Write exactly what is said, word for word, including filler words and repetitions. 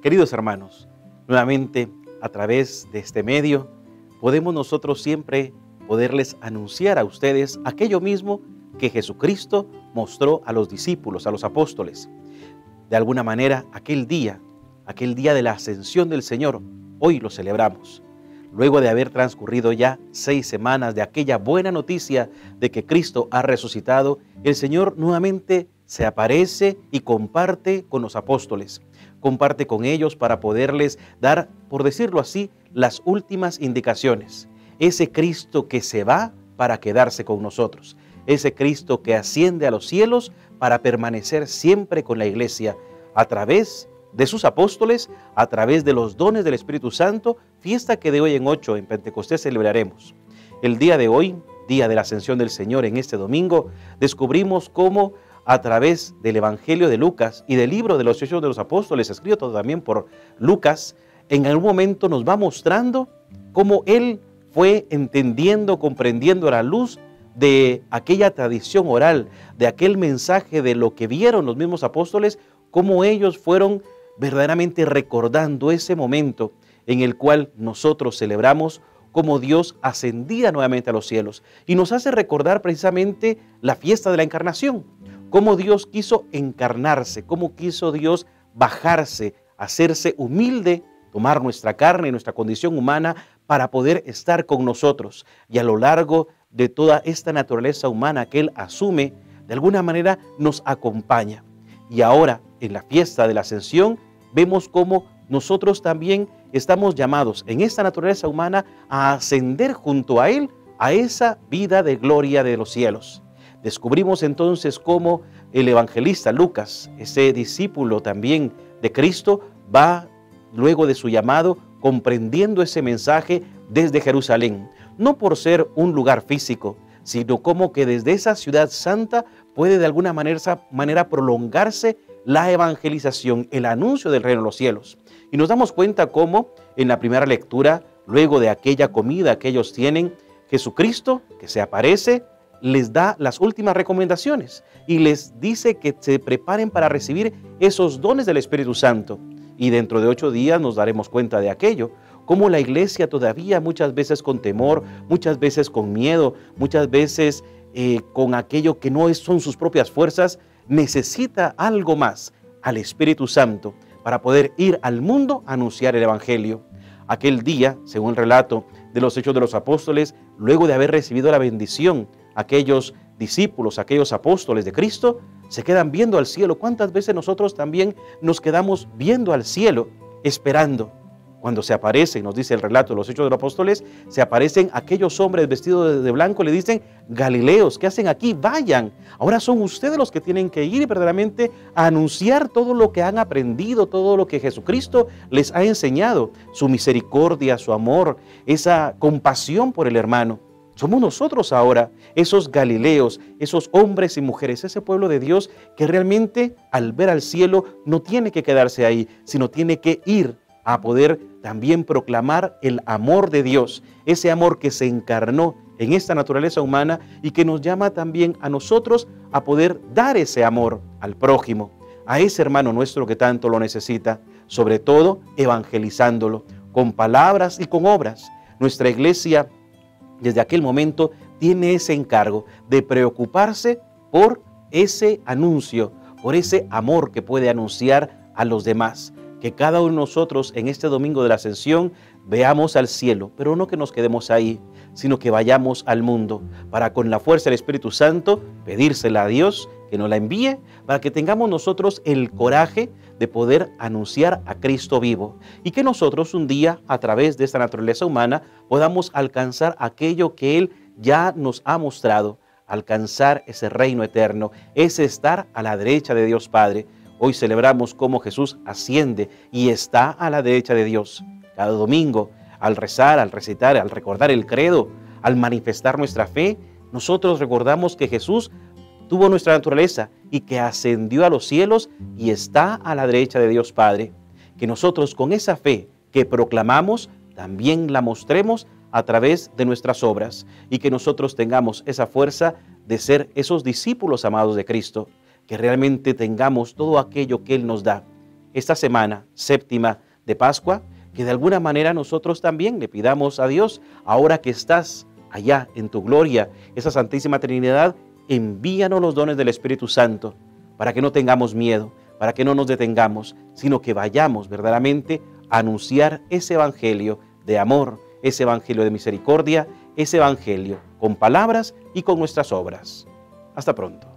Queridos hermanos, nuevamente a través de este medio podemos nosotros siempre poderles anunciar a ustedes aquello mismo que Jesucristo mostró a los discípulos, a los apóstoles. De alguna manera, aquel día, aquel día de la ascensión del Señor, hoy lo celebramos. Luego de haber transcurrido ya seis semanas de aquella buena noticia de que Cristo ha resucitado, el Señor nuevamente se aparece y comparte con los apóstoles. Comparte con ellos para poderles dar, por decirlo así, las últimas indicaciones. Ese Cristo que se va para quedarse con nosotros. Ese Cristo que asciende a los cielos para permanecer siempre con la iglesia a través de sus apóstoles, a través de los dones del Espíritu Santo, fiesta que de hoy en ocho en Pentecostés celebraremos. El día de hoy, día de la ascensión del Señor, en este domingo, descubrimos cómo a través del Evangelio de Lucas y del libro de los Hechos de los Apóstoles, escrito también por Lucas, en algún momento nos va mostrando cómo Él fue entendiendo, comprendiendo a la luz de aquella tradición oral, de aquel mensaje de lo que vieron los mismos apóstoles, cómo ellos fueron verdaderamente recordando ese momento en el cual nosotros celebramos cómo Dios ascendía nuevamente a los cielos. Y nos hace recordar precisamente la fiesta de la encarnación, cómo Dios quiso encarnarse, cómo quiso Dios bajarse, hacerse humilde, tomar nuestra carne, nuestra condición humana para poder estar con nosotros. Y a lo largo de toda esta naturaleza humana que Él asume, de alguna manera nos acompaña. Y ahora, en la fiesta de la ascensión, vemos cómo nosotros también estamos llamados en esta naturaleza humana a ascender junto a Él a esa vida de gloria de los cielos. Descubrimos entonces cómo el evangelista Lucas, ese discípulo también de Cristo, va luego de su llamado comprendiendo ese mensaje desde Jerusalén, no por ser un lugar físico, sino como que desde esa ciudad santa puede de alguna manera, manera prolongarse la evangelización, el anuncio del reino de los cielos. Y nos damos cuenta cómo en la primera lectura, luego de aquella comida que ellos tienen, Jesucristo, que se aparece, les da las últimas recomendaciones y les dice que se preparen para recibir esos dones del Espíritu Santo. Y dentro de ocho días nos daremos cuenta de aquello, cómo la iglesia todavía muchas veces con temor, muchas veces con miedo, muchas veces eh, con aquello que no es, son sus propias fuerzas, necesita algo más, al Espíritu Santo, para poder ir al mundo a anunciar el Evangelio. Aquel día, según el relato de los Hechos de los Apóstoles, luego de haber recibido la bendición, aquellos discípulos, aquellos apóstoles de Cristo, se quedan viendo al cielo. ¿Cuántas veces nosotros también nos quedamos viendo al cielo, esperando? Cuando se aparecen, nos dice el relato de los Hechos de los Apóstoles, se aparecen aquellos hombres vestidos de blanco, le dicen: Galileos, ¿qué hacen aquí? Vayan. Ahora son ustedes los que tienen que ir verdaderamente a anunciar todo lo que han aprendido, todo lo que Jesucristo les ha enseñado, su misericordia, su amor, esa compasión por el hermano. Somos nosotros ahora, esos Galileos, esos hombres y mujeres, ese pueblo de Dios que realmente al ver al cielo no tiene que quedarse ahí, sino tiene que ir a poder también proclamar el amor de Dios, ese amor que se encarnó en esta naturaleza humana y que nos llama también a nosotros a poder dar ese amor al prójimo, a ese hermano nuestro que tanto lo necesita, sobre todo evangelizándolo con palabras y con obras. Nuestra iglesia desde aquel momento tiene ese encargo de preocuparse por ese anuncio, por ese amor que puede anunciar a los demás. Que cada uno de nosotros en este domingo de la Ascensión veamos al cielo, pero no que nos quedemos ahí, sino que vayamos al mundo para con la fuerza del Espíritu Santo pedírsela a Dios que nos la envíe para que tengamos nosotros el coraje de poder anunciar a Cristo vivo y que nosotros un día a través de esta naturaleza humana podamos alcanzar aquello que Él ya nos ha mostrado, alcanzar ese reino eterno, ese estar a la derecha de Dios Padre. Hoy celebramos cómo Jesús asciende y está a la derecha de Dios. Cada domingo, al rezar, al recitar, al recordar el credo, al manifestar nuestra fe, nosotros recordamos que Jesús tuvo nuestra naturaleza y que ascendió a los cielos y está a la derecha de Dios Padre. Que nosotros con esa fe que proclamamos, también la mostremos a través de nuestras obras y que nosotros tengamos esa fuerza de ser esos discípulos amados de Cristo. Que realmente tengamos todo aquello que Él nos da, esta semana séptima de Pascua, que de alguna manera nosotros también le pidamos a Dios, ahora que estás allá en tu gloria, esa Santísima Trinidad, envíanos los dones del Espíritu Santo para que no tengamos miedo, para que no nos detengamos, sino que vayamos verdaderamente a anunciar ese evangelio de amor, ese evangelio de misericordia, ese evangelio con palabras y con nuestras obras. Hasta pronto.